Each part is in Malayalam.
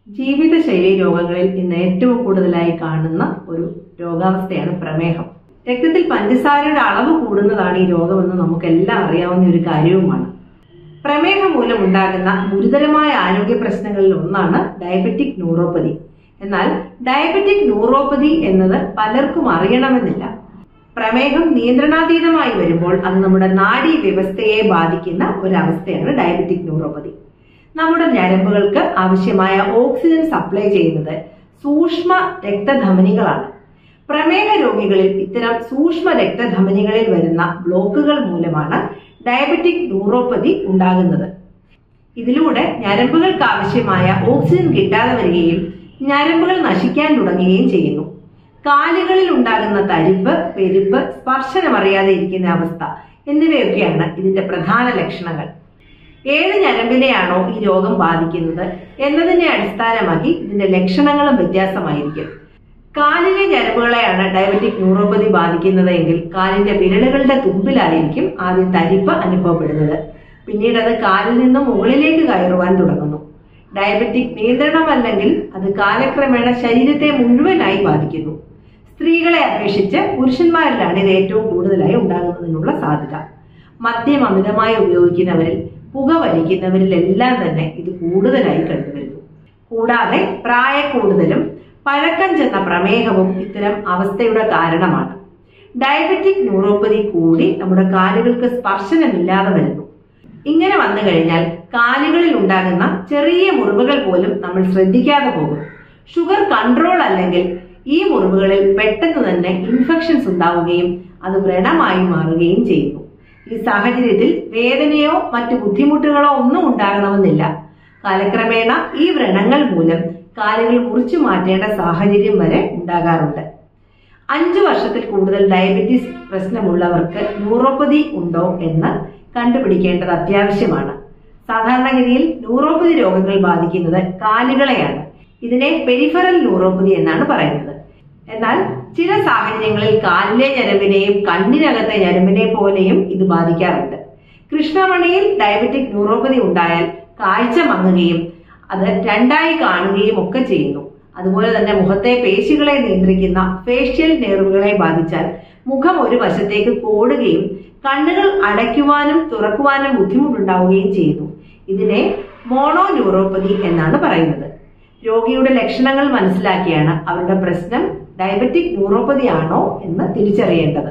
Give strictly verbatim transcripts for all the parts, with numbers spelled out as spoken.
ജീവിതശൈലി രോഗങ്ങളിൽ ഇന്ന് ഏറ്റവും കൂടുതലായി കാണുന്ന ഒരു രോഗാവസ്ഥയാണ് പ്രമേഹം. രക്തത്തിൽ പഞ്ചസാരയുടെ അളവ് കൂടുന്നതാണ് ഈ രോഗമെന്ന് നമുക്കെല്ലാം അറിയാവുന്ന ഒരു കാര്യവുമാണ്. പ്രമേഹം മൂലം ഉണ്ടാകുന്ന ഗുരുതരമായ ആരോഗ്യ പ്രശ്നങ്ങളിൽ ഒന്നാണ് ഡയബറ്റിക് ന്യൂറോപ്പതി. എന്നാൽ ഡയബറ്റിക് ന്യൂറോപ്പതി എന്നത് പലർക്കും അറിയണമെന്നില്ല. പ്രമേഹം നിയന്ത്രണാതീതമായി വരുമ്പോൾ അത് നമ്മുടെ നാഡീ വ്യവസ്ഥയെ ബാധിക്കുന്ന ഒരവസ്ഥയാണ് ഡയബറ്റിക് ന്യൂറോപ്പതി. നമ്മുടെ ഞരമ്പുകൾക്ക് ആവശ്യമായ ഓക്സിജൻ സപ്ലൈ ചെയ്യുന്നത് സൂക്ഷ്മ രക്തധമനികളാണ്. പ്രമേഹ രോഗികളിൽ ഇത്തരം സൂക്ഷ്മ രക്തധമനികളിൽ വരുന്ന ബ്ലോക്കുകൾ മൂലമാണ് ഡയബറ്റിക് ന്യൂറോപ്പതി ഉണ്ടാകുന്നത്. ഇതിലൂടെ ഞരമ്പുകൾക്ക് ആവശ്യമായ ഓക്സിജൻ കിട്ടാതെ വരികയും ഞരമ്പുകൾ നശിക്കാൻ തുടങ്ങുകയും ചെയ്യുന്നു. കാലുകളിൽ ഉണ്ടാകുന്ന തരിപ്പ്, പെരുപ്പ്, സ്പർശനമറിയാതെ ഇരിക്കുന്ന അവസ്ഥ എന്നിവയൊക്കെയാണ് ഇതിന്റെ പ്രധാന ലക്ഷണങ്ങൾ. ഏത് ഞരമ്പിനെയാണോ ഈ രോഗം ബാധിക്കുന്നത് എന്നതിനെ അടിസ്ഥാനമാക്കി ഇതിന്റെ ലക്ഷണങ്ങളും വ്യത്യാസമായിരിക്കും. കാലിലെ ഞരമ്പുകളെയാണ് ഡയബറ്റിക് ന്യൂറോപ്പതി ബാധിക്കുന്നത് എങ്കിൽ കാലിന്റെ വിരലുകളുടെ തുമ്പിലായിരിക്കും ആദ്യം തരിപ്പ് അനുഭവപ്പെടുന്നത്. പിന്നീട് അത് കാലിൽ നിന്നും മുകളിലേക്ക് കയറുവാൻ തുടങ്ങുന്നു. ഡയബറ്റിക് നിയന്ത്രണമല്ലെങ്കിൽ അത് കാലക്രമേണ ശരീരത്തെ മുഴുവനായി ബാധിക്കുന്നു. സ്ത്രീകളെ അപേക്ഷിച്ച് പുരുഷന്മാരിലാണ് ഇത് ഏറ്റവും കൂടുതലായി ഉണ്ടാകുന്നതിനുള്ള സാധ്യത. മദ്യം അമിതമായി ഉപയോഗിക്കുന്നവരിൽ, പുക വലിക്കുന്നവരിലെല്ലാം തന്നെ ഇത് കൂടുതലായി കണ്ടുവരുന്നു. കൂടാതെ പ്രായക്കൂടുതലും പഴക്കം ചെന്ന പ്രമേഹവും ഇത്തരം അവസ്ഥയുടെ കാരണമാണ്. ഡയബറ്റിക് ന്യൂറോപ്പതി കൂടി നമ്മുടെ കാലുകൾക്ക് സ്പർശനമില്ലാതെ വരുന്നു. ഇങ്ങനെ വന്നു കഴിഞ്ഞാൽ കാലുകളിൽ ഉണ്ടാകുന്ന ചെറിയ മുറിവുകൾ പോലും നമ്മൾ ശ്രദ്ധിക്കാതെ പോകും. ഷുഗർ കൺട്രോൾ അല്ലെങ്കിൽ ഈ മുറിവുകളിൽ പെട്ടെന്ന് തന്നെ ഇൻഫെക്ഷൻസ് ഉണ്ടാവുകയും അത് വ്രണമായി മാറുകയും ചെയ്യുന്നു. ഈ സാഹചര്യത്തിൽ വേദനയോ മറ്റു ബുദ്ധിമുട്ടുകളോ ഒന്നും ഉണ്ടാകണമെന്നില്ല. കാലക്രമേണ ഈ വ്രണങ്ങൾ മൂലം കാലുകൾ മുറിച്ചു മാറ്റേണ്ട സാഹചര്യം വരെ ഉണ്ടാകാറുണ്ട്. അഞ്ചു വർഷത്തിൽ കൂടുതൽ ഡയബറ്റീസ് പ്രശ്നമുള്ളവർക്ക് ന്യൂറോപ്പതി ഉണ്ടോ എന്ന് കണ്ടുപിടിക്കേണ്ടത് അത്യാവശ്യമാണ്. സാധാരണഗതിയിൽ ന്യൂറോപ്പതി രോഗങ്ങൾ ബാധിക്കുന്നത് കാലുകളെയാണ്. ഇതിനെ പെരിഫറൽ ന്യൂറോപ്പതി എന്നാണ് പറയുന്നത്. എന്നാൽ ചില സാഹചര്യങ്ങളിൽ കാലിലെ ഞരമ്പിനെയും കണ്ണിനകത്തെ ഞരമ്പിനെ പോലെയും ഇത് ബാധിക്കാറുണ്ട്. കൃഷ്ണമണിയിൽ ഡയബറ്റിക് ന്യൂറോപ്പതി ഉണ്ടായാൽ കാഴ്ച മങ്ങുകയും അത് രണ്ടായി കാണുകയും ഒക്കെ ചെയ്യുന്നു. അതുപോലെ തന്നെ മുഖത്തെ പേശികളെ നിയന്ത്രിക്കുന്ന ഫേഷ്യൽ നെർവുകളെ ബാധിച്ചാൽ മുഖം ഒരു വശത്തേക്ക് കോടുകയും കണ്ണുകൾ അടയ്ക്കുവാനും തുറക്കുവാനും ബുദ്ധിമുട്ടുണ്ടാവുകയും ചെയ്യുന്നു. ഇതിനെ മോണോ ന്യൂറോപ്പതി എന്നാണ് പറയുന്നത്. രോഗിയുടെ ലക്ഷണങ്ങൾ മനസ്സിലാക്കിയാണ് അവരുടെ പ്രശ്നം ഡയബറ്റിക് ന്യൂറോപ്പതി ആണോ എന്ന് തിരിച്ചറിയേണ്ടത്.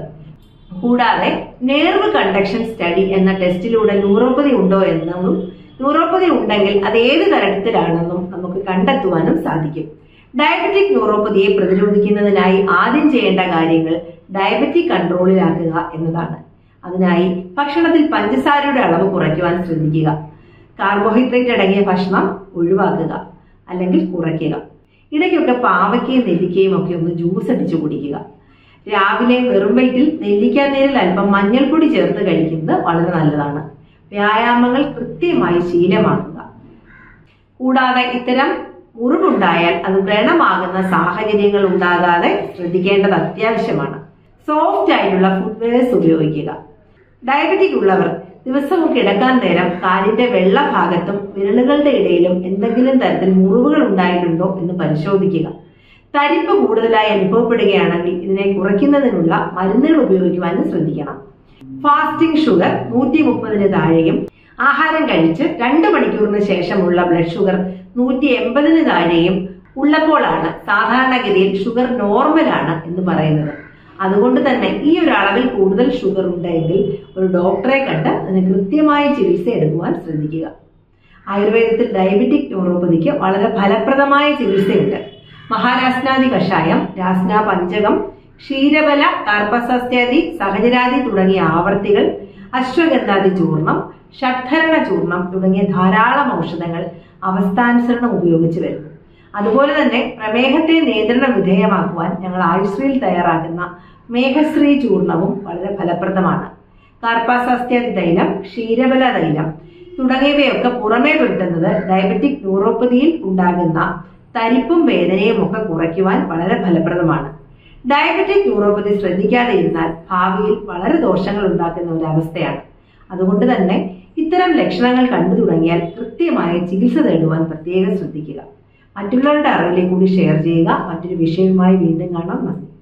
കൂടാതെ നെർവ് കണ്ടക്ഷൻ സ്റ്റഡി എന്ന ടെസ്റ്റിലൂടെ ന്യൂറോപ്പതി ഉണ്ടോ എന്നും ന്യൂറോപ്പതി ഉണ്ടെങ്കിൽ അത് ഏത് തരത്തിലാണെന്നും നമുക്ക് കണ്ടെത്തുവാനും സാധിക്കും. ഡയബറ്റിക് ന്യൂറോപ്പതിയെ പ്രതിരോധിക്കുന്നതിനായി ആദ്യം ചെയ്യേണ്ട കാര്യങ്ങൾ ഡയബറ്റിക് കൺട്രോളിലാക്കുക എന്നതാണ്. അതിനായി ഭക്ഷണത്തിൽ പഞ്ചസാരയുടെ അളവ് കുറയ്ക്കുവാൻ ശ്രദ്ധിക്കുക. കാർബോഹൈഡ്രേറ്റ് അടങ്ങിയ ഭക്ഷണം ഒഴിവാക്കുക അല്ലെങ്കിൽ കുറയ്ക്കുക. ഇടയ്ക്കൊക്കെ പാവയ്ക്കയും നെല്ലിക്കയും ഒക്കെ ഒന്ന് ജ്യൂസ് അടിച്ചു കുടിക്കുക. രാവിലെ വെറും വയറ്റിൽ നെല്ലിക്കാ നീരിൽ അല്പം മഞ്ഞൾപ്പൊടി ചേർത്ത് കഴിക്കുന്നത് വളരെ നല്ലതാണ്. വ്യായാമങ്ങൾ കൃത്യമായി ശീലമാക്കുക. കൂടാതെ ഇത്തരം മുറിവുണ്ടായാൽ അത് വ്രണമാകുന്ന സാഹചര്യങ്ങൾ ഉണ്ടാകാതെ ശ്രദ്ധിക്കേണ്ടത് അത്യാവശ്യമാണ്. സോഫ്റ്റ് ആയിട്ടുള്ള ഫുട്വെയർസ് ഉപയോഗിക്കുക. ഡയബറ്റിക് ഉള്ളവർ ദിവസവും കിടക്കാൻ നേരം കാലിന്റെ വെള്ള ഭാഗത്തും വിരലുകളുടെ ഇടയിലും എന്തെങ്കിലും തരത്തിൽ മുറിവുകൾ ഉണ്ടായിട്ടുണ്ടോ എന്ന് പരിശോധിക്കുക. തരിപ്പ് കൂടുതലായി അനുഭവപ്പെടുകയാണെങ്കിൽ ഇതിനെ കുറയ്ക്കുന്നതിനുള്ള മരുന്നുകൾ ഉപയോഗിക്കുവാനും ശ്രദ്ധിക്കണം. ഫാസ്റ്റിംഗ് ഷുഗർ നൂറ്റി മുപ്പതിന് താഴെയും ആഹാരം കഴിച്ച് രണ്ട് മണിക്കൂറിന് ശേഷമുള്ള ബ്ലഡ് ഷുഗർ നൂറ്റി എൺപതിന് താഴെയും ഉള്ളപ്പോഴാണ് സാധാരണഗതിയിൽ ഷുഗർ നോർമലാണ് എന്ന് പറയുന്നത്. അതുകൊണ്ട് തന്നെ ഈ ഒരു അളവിൽ കൂടുതൽ ഷുഗർ ഉണ്ടെങ്കിൽ ഒരു ഡോക്ടറെ കണ്ട് അതിന് കൃത്യമായ ചികിത്സ എടുക്കുവാൻ ശ്രദ്ധിക്കുക. ആയുർവേദത്തിൽ ഡയബറ്റിക് ന്യൂറോപ്പതിക്ക് വളരെ ഫലപ്രദമായ ചികിത്സയുണ്ട്. മഹാരാസ്നാദി കഷായം, രാസ്ന പഞ്ചകം, ക്ഷീരബല, കാർപ്പസസ്യാദി, സഹചരാദി തുടങ്ങിയ ആവർത്തികൾ, അശ്വഗന്ധാദി ചൂർണം, ഷഡ്ധരണ ചൂർണം തുടങ്ങിയ ധാരാളം ഔഷധങ്ങൾ അവസ്ഥാനുസരണം ഉപയോഗിച്ചു വരുന്നു. അതുപോലെ തന്നെ പ്രമേഹത്തെ നിയന്ത്രണ വിധേയമാക്കുവാൻ ഞങ്ങൾ ആയുശ്രീയിൽ തയ്യാറാക്കുന്ന മേഘശ്രീ ചൂർണവും വളരെ ഫലപ്രദമാണ്. കാർപ്പാസാസ്ത്യാദി തൈലം, ക്ഷീരബല തൈലം തുടങ്ങിയവയൊക്കെ പുറമേ പുരട്ടുന്നത് ഡയബറ്റിക് ന്യൂറോപ്പതിയിൽ ഉണ്ടാകുന്ന തരിപ്പും വേദനയും ഒക്കെ കുറയ്ക്കുവാൻ വളരെ ഫലപ്രദമാണ്. ഡയബറ്റിക് ന്യൂറോപ്പതി ശ്രദ്ധിക്കാതെ ഇരുന്നാൽ ഭാവിയിൽ വളരെ ദോഷങ്ങൾ ഉണ്ടാക്കുന്ന ഒരവസ്ഥയാണ്. അതുകൊണ്ട് തന്നെ ഇത്തരം ലക്ഷണങ്ങൾ കണ്ടു തുടങ്ങിയാൽ കൃത്യമായ ചികിത്സ തേടുവാൻ പ്രത്യേകം ശ്രദ്ധിക്കുക. മറ്റുള്ളവരുടെ അറിവിലേക്ക് കൂടി ഷെയർ ചെയ്യുക. മറ്റൊരു വിഷയവുമായി വീണ്ടും കാണാം. നന്ദി.